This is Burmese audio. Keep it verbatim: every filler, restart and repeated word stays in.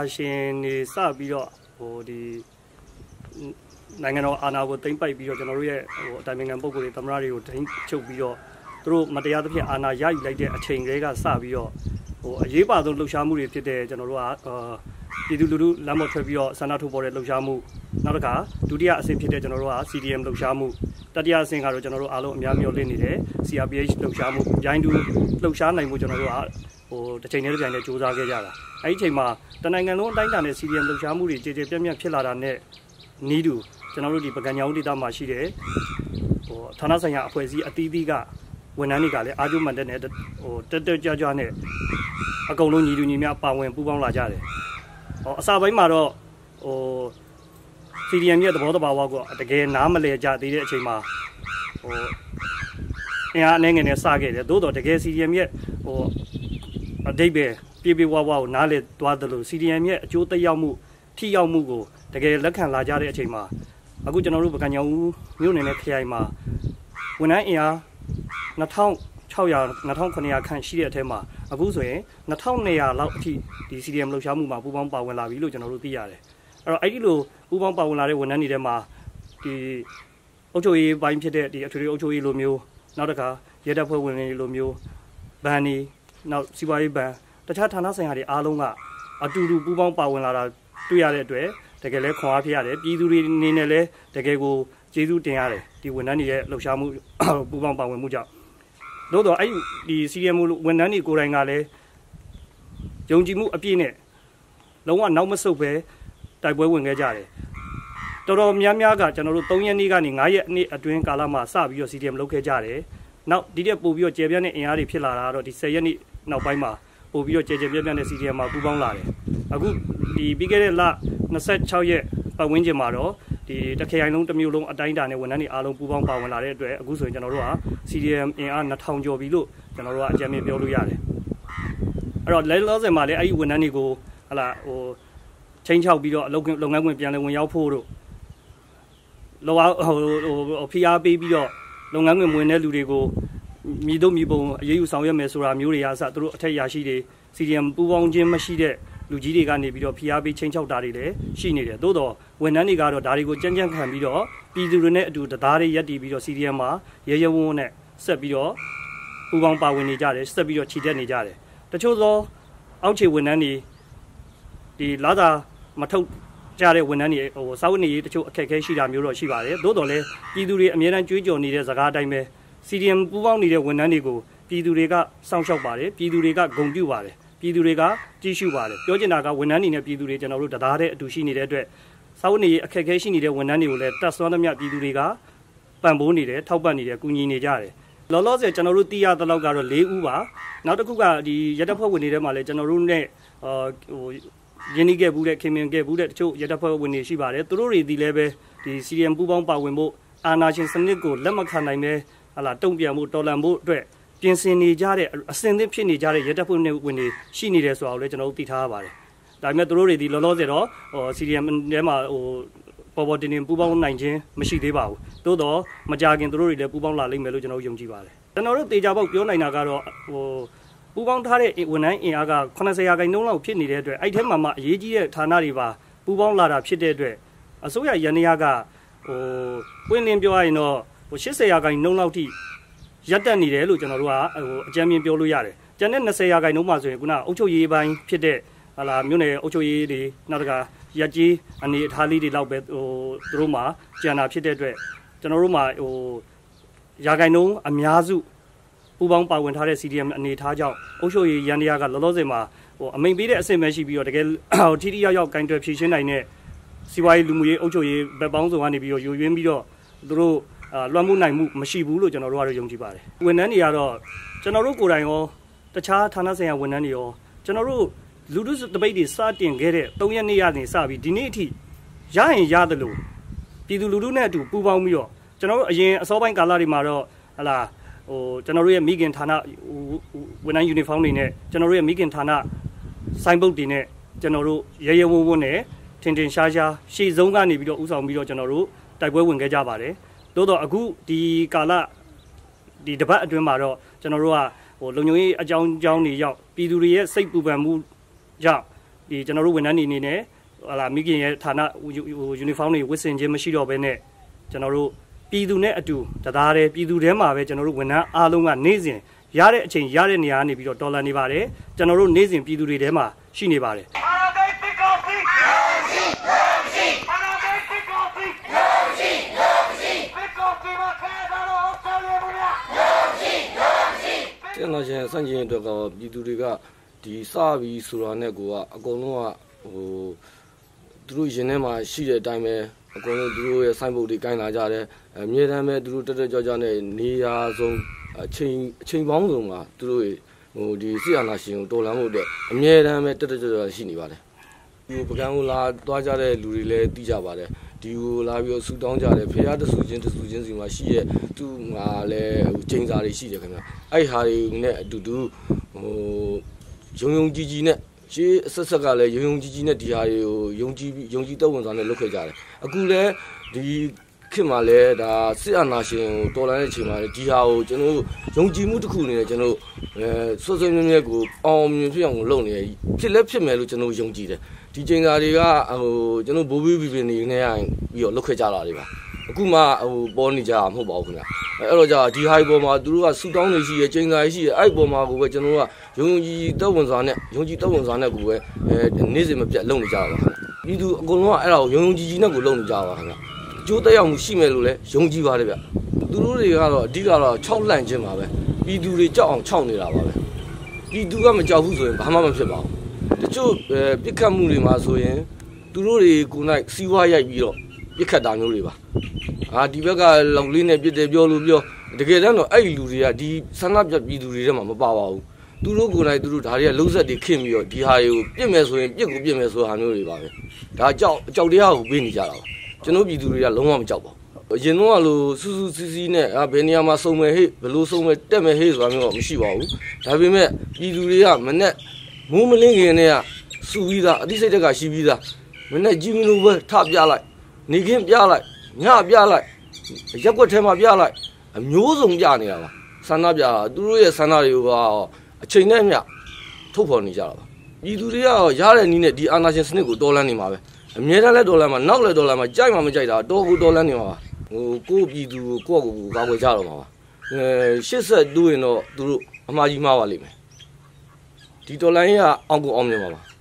ရှင်နေစပြီးတော့ဟိုဒီနိုင်ငံတော်အာဏာကိုသိမ်းပိုက်ပြီးတော့ကျွန်တော်တို့ရဲ့ဟိုအတိုင်းအမြံပုဂ္ဂိုလ်တွေသမ္မတတွေကိုထိန်းချုပ်ပြီးတော့သူတို့မတရားသဖြင့်အာဏာရယူလိုက်တဲ့အချိန်တွေကစပြီးတော့ဟိုအရေးပါဆုံးလှုပ်ရှားမှုတွေဖြစ်တဲ့ကျွန်တော်တို့ကပြည်သူလူထုလမ်းပေါ်ထွက်ပြီးတော့ဆန္ဒထုတ်ပေါ်တဲ့လှုပ်ရှားမှုနောက်တစ်ခါဒုတိယအဆင့်ဖြစ်တဲ့ကျွန်တော်တို့က C D M လှုပ်ရှားမှုတတိယအဆင့်ကတော့ကျွန်တော်တို့အားလုံးအများမျိုးလင့်နေတယ် C R P H လှုပ်ရှားမှုဂျိုင်းတူလှုပ်ရှားနိုင်မှုကျွန်တော်တို့ကဟိုတစ်ချိန်နဲ့တစ်ချိန်နဲ့စူးစမ်းခဲ့ကြတာအဲဒီအချိန်မှာတနိုင်ငံလုံးအတိုင်းအတာနဲ့ C D M လှုပ်ရှားမှုတွေကြည်ကြည်ပြန့်ပြန့်ဖြစ်လာတာနဲ့နီးတူကျွန်တော်တို့ဒီပကံညောင်းဒေသမှာရှိတဲ့ဟိုဌာနဆိုင်ရာအဖွဲ့အစည်းအသီးသီးကဝန်ထမ်းတွေကလည်းအားကျိုးမှန်တဲ့နဲ့ဟိုတက်တက်ကြွကြွနဲ့အကုန်လုံးညီတူညီမျှပါဝင်ပူးပေါင်းလာကြတယ်ဟောအစပိုင်းမှာတော့ဟို C D M ရဲ့သဘောတဘာဝကိုတကယ်နားမလည်ကြသေးတဲ့အချိန်မှာဟိုအင်အားအနေငယ်နဲ့စခဲ့တယ်သို့တော့တကယ် C D M ရဲ့ဟိုအတိတ်ပဲပြေပြေဝဝကိုနားလည်သွားတယ်လို့ C D M ရဲ့အကျိုးသက်ရောက်မှုထိရောက်မှုကိုတကယ်လက်ခံလာကြတဲ့အချိန်မှာအခုကျွန်တော်တို့ပကံညောင်မြို့နယ်နဲ့ခရိုင်မှာဝန်ထမ်းအင်အားနှစ်ထောင်ခြောက်ရာနှစ်ထောင်ခုနှစ်ရာခန့်ရှိတဲ့အထက်မှာအခုဆိုရင်နှစ်ထောင်နှစ်ရာလောက်အထိဒီ C D M လှုပ်ရှားမှုမှာပူးပေါင်းပါဝင်လာပြီလို့ကျွန်တော်တို့သိရတယ်အဲ့တော့အဲ့ဒီလိုပူးပေါင်းပါဝင်လာတဲ့ဝန်ထမ်းတွေထဲမှာဒီအုပ်ချုပ်ရေးပိုင်းဖြစ်တဲ့ဒီအထွေထွေအုပ်ချုပ်ရေးလိုမျိုးနောက်တစ်ခါရဲတပ်ဖွဲ့ဝင်တွေလိုမျိုးဗန်နေနောက်စီးပွားရေးဗန်တခြားဌာနဆိုင်ရာတွေအားလုံးကအတူတူပူးပေါင်းပါဝင်လာတာတွေ့ရတဲ့အတွက်တကယ်လဲခွန်အားဖြစ်ရတယ်ပြည်သူတွေအနေနဲ့လည်းတကယ်ကိုကျေးဇူးတင်ရတယ်ဒီဝန်ထမ်းတွေရဲ့လှုပ်ရှားမှုပူးပေါင်းပါဝင်မှုကြောင့်သို့တော့အဲ့ဒီ C D M ဝန်ထမ်းတွေကိုယ်တိုင်ကလည်းယုံကြည်မှုအပြည့်နဲ့လုံးဝနောက်မဆုတ်ပဲတိုက်ပွဲဝင်ခဲ့ကြတယ်တော်တော်များများကကျွန်တော်တို့၃ရက်နေ့ကနေ၅ရက်နေ့အတွင်းကာလမှာစပြီးတော့ C D M လုပ်ခဲ့ကြတယ်နောက်ဒီတက်ပို့ပြီးတော့ကျေပြန့်တဲ့အင်အားတွေဖြစ်လာတာတော့ဒီ၁၀ရက်နေ့နောက်ပိုင်းမှာပို့ပြီးတော့ကျေကျေပြန့်ပြန့်တဲ့ C D M မှာပူးပေါင်းလာတယ်အခုဒီပြီးခဲ့တဲ့လ၂၆ရက်ပတ်ဝန်းကျင်မှာတော့ဒီတခရိုင်လုံးတစ်မျိုးလုံးအတိုင်းအတာနဲ့ဝန်ထမ်းတွေအားလုံးပူးပေါင်းပါဝင်လာတဲ့အတွက်အခုဆိုရင်ကျွန်တော်တို့က C D M အင်အားနှစ်ထောင်ကျော်ပြီလို့ကျွန်တော်တို့ကအကြမ်းမြင်ပြောလို့ရတယ်အဲ့တော့လဲလောဆယ်မှာလည်းအဲ့ဒီဝန်ထမ်းတွေကိုဟလာဟိုချင်းချောက်ပြီးတော့အလုပ်လုပ်ငန်းခွင်ပြန်လည်ဝင်ရောက်ဖို့တို့လောဟိုဟိုဖိအားပေးပြီးတော့လုပ်ငန်းခွင်ဝင်တဲ့လူတွေကိုမြေတို့မြေပုံအရေးယူဆောင်ရွက်မယ်ဆိုတာမျိုးတွေအစသူတို့အထက်ရာရှိတွေ C D M ပူးပေါင်းခြင်းမရှိတဲ့လူကြီးတွေကနေပြီးတော့ဖိအားပေးချင်းချောက်တာတွေလည်းရှိနေတယ်သို့တော့ဝန်ထမ်းတွေကတော့ဒါတွေကိုကြမ်းကြမ်းခံပြီးတော့ပြည်သူတွေနဲ့အတူတရားတွေရပ်တည်ပြီးတော့ C D M မှာရဲရဲဝံ့ဝံ့နဲ့ဆက်ပြီးတော့ပူးပေါင်းပါဝင်နေကြတယ်ဆက်ပြီးတော့ခြေတက်နေကြတယ်တချို့သောအောက်ခြေဝန်ထမ်းတွေဒီလာသာမထုတ်ကြတဲ့ဝန်ထမ်းတွေဟိုစာဝတ်နေရေးတချို့အခက်အခဲရှိတာမျိုးတော့ရှိပါတယ်သို့တော်လည်းပြည်သူတွေအများအားကြွေးကြော်နေတဲ့စကားအတိုင်းပဲ C D M ပူးပေါင်းနေတဲ့ဝန်ထမ်းတွေကိုပြည်သူတွေကစောင့်ရှောက်ပါတယ်ပြည်သူတွေကဂုဏ်ပြုပါတယ်ပြည်သူတွေကကြည့်ရှုပါတယ်ပြောချင်တာကဝန်ထမ်းတွေနဲ့ပြည်သူတွေကျွန်တော်တို့တရားတဲ့အတူရှိနေတဲ့အတွက်စာဝတ်နေရေးအခက်အခဲရှိနေတဲ့ဝန်ထမ်းတွေကိုလည်းတက်ဆွမ်းသမျှပြည်သူတွေကပံ့ပိုးနေတယ်ထောက်ပံ့နေတယ်ကူညီနေကြတယ်လောလောဆယ်ကျွန်တော်တို့သိရတဲ့လောက်ကတော့၄ဦးပါနောက်တစ်ခုကဒီရတပ်ဖွဲ့ဝင်တွေထဲမှာလည်းကျွန်တော်တို့နဲ့အာဟိုရင်းနှီးခဲ့ဘူးတဲ့ခင်မင်ခဲ့ဘူးတဲ့တချို့ရတပ်ဖွဲ့ဝင်တွေရှိပါတယ်သူတို့တွေဒီလည်းပဲဒီ C D M ပူးပေါင်းပါဝင်ဖို့အာဏာရှင်စနစ်ကိုလက်မခံနိုင်ပဲဟာလာတုံ့ပြန်မှုတော်လှန်မှုအတွက်ပြင်ဆင်နေကြတဲ့အစင်သင့်ဖြစ်နေကြတဲ့ရတပ်ဖွဲ့ဝင်တွေရှိနေတယ်ဆိုတာကိုလည်းကျွန်တော်တို့သိထားရပါတယ်ဒါပေမဲ့သူတို့တွေဒီလောလောဆယ်တော့ဟို C D M ထဲမှာဟိုပေါ်ပေါ်တင်တင်ပူးပေါင်းနိုင်ခြင်းမရှိသေးပါဘူးသို့တော့မကြခင်သူတို့တွေလည်းပူးပေါင်းလာလိမ့်မယ်လို့ကျွန်တော်တို့ယုံကြည်ပါတယ်ကျွန်တော်တို့တေချာပေါက်ပြောနိုင်တာကတော့ဟိုပူးပေါင်းထားတဲ့ဝန်ထမ်းအင်အားက၈၀ရာခိုင်နှုန်းလောက်ဖြစ်နေတဲ့အတွက်အဲ့ထဲမှာမှအရေးကြီးတဲ့ဌာနတွေပါပူးပေါင်းလာတာဖြစ်တဲ့အတွက်အစိုးရရန်ရာကဟိုပွင့်လင်းပြောရရင်တော့ဟို၈၀ရာခိုင်နှုန်းလောက်ထိရပ်တက်နေတယ်လို့ကျွန်တော်တို့ကဟိုအကြမ်းမြင်ပြောလို့ရတယ်ကျန်တဲ့၂၀ရာခိုင်နှုန်းမှဆိုရင်ခုနအုပ်ချုပ်ရေးပိုင်းဖြစ်တဲ့ဟာလာမြို့နယ်အုပ်ချုပ်ရေးတွေနောက်တကရက်ကြီးအနေအထားလေးတွေလောက်ပဲဟိုသူတို့မှာကျန်တာဖြစ်တဲ့အတွက်ကျွန်တော်တို့မှာဟိုရာခိုင်နှုန်းအများစုပူပေါင်းပါဝင်ထားတဲ့ C D M အနေထားကြောင့်အုပ်ချုပ်ရေးရန်တရားကလောလောဆယ်မှာဟိုအမိန်ပေးတဲ့အဆင့်ပဲရှိပြီးတော့တကယ်ထိထိရောက်ရောက်ကင်တွယ်ဖြည့်ရှင်းနိုင်တဲ့စီးပွားရေးလူမှုရေးအုပ်ချုပ်ရေးဘက်ပေါင်းစုံကနေပြီးတော့ယူရင်းပြီးတော့သူတို့လွှမ်းမိုးနိုင်မှုမရှိဘူးလို့ကျွန်တော်တို့ကတော့ယုံကြည်ပါတယ်ဝန်ထမ်းတွေကတော့ကျွန်တော်တို့ကိုယ်တိုင်ရောတခြားဌာနဆိုင်ရာဝန်ထမ်းတွေရောကျွန်တော်တို့လူထုတပိတ်တွေစတင်ခဲ့တဲ့၃ရက်နေ့ရနေစပြီးဒီနေ့အထိရရင်ရတယ်လို့ပြည်သူလူထုနဲ့အတူပူးပေါင်းပြီးတော့ကျွန်တော်တို့အရင်အစောပိုင်းကာလတွေမှာတော့ဟလာဟိုကျွန်တော်တို့ရဲ့မိခင်ဌာနဝန်ထမ်းယူနီဖောင်းတွေနဲ့ကျွန်တော်တို့ရဲ့မိခင်ဌာနစိုင်းပုတ်တွေနဲ့ကျွန်တော်တို့ရဲရဲဝံ့ဝံ့နဲ့ထင်ထင်ရှားရှားရှေ့ဆုံးကနေပြီးတော့ဥဆောင်ပြီးတော့ကျွန်တော်တို့တိုက်ပွဲဝင်ခဲ့ကြပါတယ်သို့တော့အခုဒီကာလဒီတပတ်အတွင်းမှာတော့ကျွန်တော်တို့ကဟိုလုံခြုံရေးအကြောင်းအကြောင်းတွေရောက်ပြည်သူတွေရဲ့စိတ်ပူပန်မှုကြောင့်ဒီကျွန်တော်တို့ဝန်ထမ်းတွေအနေနဲ့ဟာလာမိခင်ရဲ့ဌာနယူနီဖောင်းတွေဝတ်ဆင်ခြင်းမရှိတော့ဘဲနဲ့ကျွန်တော်တို့ပြည်သူနဲ့အတူတသားတည်းပြည်သူထဲမှာပဲကျွန်တော်တို့ဝန်ထမ်းအားလုံးကနေ့စဉ်ရတဲ့အချိန်ရတဲ့နေရာကနေပြီးတော့တော်လှန်နေပါတယ်ကျွန်တော်တို့နေ့စဉ်ပြည်သူတွေထဲမှာရှိနေပါတယ်တဲ့နော်ရှင်စန့်ကျင်အတွက်ကပြည်သူတွေကဒီစပြီးဆိုတာနဲ့ကိုကအကုန်လုံးကဟိုသူတို့ရင်ထဲမှာရှိတဲ့အတိုင်းပဲအကုန်လုံးသူတို့ရဲ့စိုင်းပုတ်တွေကိုင်းလာကြတယ်အမြဲတမ်းပဲသူတို့တက်တက်ကြွကြွနဲ့နေရာဆုံးအချိန်အချိန်ပေါင်းစုံမှာသူတို့ဟိုဒီဆီအာနာရှင်ကိုတော်လှန်ဖို့အတွက်အမြဲတမ်းပဲတက်တက်ကြွကြွရှိနေပါတယ်ဒီပကံကိုလာသွားကြတဲ့လူတွေလည်းသိကြပါတယ်ဒီကိုလာပြီးတော့ဆူတောင်းကြတယ်ဖះတဆူချင်းတဆူချင်းစီမှာရှိရဲ့သူ့မှာလည်းဟိုချိန်စာတွေရှိတယ်ခင်ဗျအဲ့ဟာတွေနဲ့အတူတူဟိုယုံယုံကြည်ကြည်နဲ့ရှေးအဆက်ဆက်ကလည်းယုံယုံကြည်ကြည်နဲ့ဒီဟာတွေကိုယုံကြည်ယုံကြည်သက်ဝင်စွာနဲ့လုပ်ခဲ့ကြတယ်အခုလည်းဒီခေတ်မှာလည်းဒါစစ်အာဏာရှင်ကိုတော်လှန်တဲ့အချိန်မှာဒီဟာကိုကျွန်တော်ယုံကြည်မှုတစ်ခုအနေနဲ့ကျွန်တော်အဲဆွဆွမြဲမြဲကိုအောင်မြင်ဖြစ်အောင်လုပ်နေဖြစ်လဲဖြစ်မယ်လို့ကျွန်တော်ယုံကြည်တယ်ဒီချိန်သားတွေကဟိုကျွန်တော်ဘိုးဘီဘီဘီနေနေရပြီးတော့လုပ်ခဲ့ကြတာတွေပါအခုမှဟိုပေါ်နေကြမှာမဟုတ်ပါဘူးခင်ဗျအဲ့တော့ကြာဒီဟာဒီပေါ်မှာသူတို့ကဆူတောင်းနေရှိရချိန်သားရှိရအဲ့ပေါ်မှာကိုပဲကျွန်တော်ကယုံကြည်သက်ဝင်စွာနဲ့ယုံကြည်သက်ဝင်စွာနဲ့ကိုပဲအဲနေ့စဉ်မပြတ်လုပ်နေကြတာပါပြည်သူအကုန်လုံးကအဲ့ဒါကိုယုံယုံကြည်ကြည်နဲ့ကိုလုပ်နေကြပါခင်ဗျအကျိုးသက်ရောက်မှုရှိမယ်လို့လည်းယုံကြည်ပါတယ်ဗျသူတို့တွေကတော့အဓိကတော့ခြောက်လှန့်ခြင်းပါပဲပြည်သူတွေကြောက်အောင်ခြောက်နေတာပါပဲပြည်သူကမကြောက်ဘူးဆိုရင်ဘာမှမဖြစ်ပါဘူးတချို့ပြစ်ခတ်မှုတွေမှာဆိုရင်သူတို့တွေကိုယ်၌စီးပွားရိုက်ပြီးတော့ပြစ်ခတ်တာမျိုးတွေပါအာဒီဘက်ကလောက်လေးနဲ့ပြစ်တယ်ပြောလို့ပြောတကယ်တမ်းတော့အဲ့ဒီလူတွေကဒီဆန္ဒပြပြည်သူတွေထဲမှာမပါပါဘူးသူတို့ကိုယ်၌သူတို့ဒါတွေကလုံးဆက်တွေခင့်ပြီးတော့ဒီဟာတွေကိုပြစ်မယ်ဆိုရင်ပြစ်ကိုပြစ်မယ်ဆိုဟာမျိုးတွေပါပဲဒါကြောက်ကြောက်တရားကိုပေးနေကြတာပါကျွန်တော်ပြည်သူတွေကလုံးဝမကြောက်ပါဘူးအရင်တော့လို့စူးစူးစီးစီးနဲ့အာဘယ်နေရာမှာစုံမယ်ဟေ့ဘယ်လိုစုံမယ်တက်မယ်ဟေ့ဆိုတာမျိုးတော့မရှိပါဘူးဒါပေမဲ့ပြည်သူတွေကမနဲ့မိုးမလင်းခင်နဲ့ကစူပြီးသားအသိစိတ်တက်ကရှိပြီးသားမနဲ့ကြီးမလို့ပဲထပြလိုက်နေခင်းပြလိုက်ညပြလိုက်ရက်ွက်ထဲမှာပြလိုက်အမျိုးစုံပြနေတာပါဆန္ဒပြသူတို့ရဲ့ဆန္ဒတွေကိုကအချိန်နဲ့မျှထုတ်ဖော်နေကြတာပါပြည်သူတွေကရတဲ့နည်းနဲ့ဒီအာဏာရှင်စနစ်ကိုတော်လှန်နေမှာပဲအမြဲတမ်းလဲတော်လှန်မှာနောက်လဲတော်လှန်မှာကြိုက်မှမကြိုက်တာတော်ကိုတော်လှန်နေမှာပါဟိုကိုယ့်ပြည်သူကိုကိုယ့်ကိုယ်ကာကွယ်ကြတော့မှာပါအဲရှစ်ဆက်တူးရင်တော့သူတို့အမှားကြီးမှားပါလိမ့်မယ်ဒီတော်လှန်ရေးကအောင်ကိုအောင်မြင်ပါပါ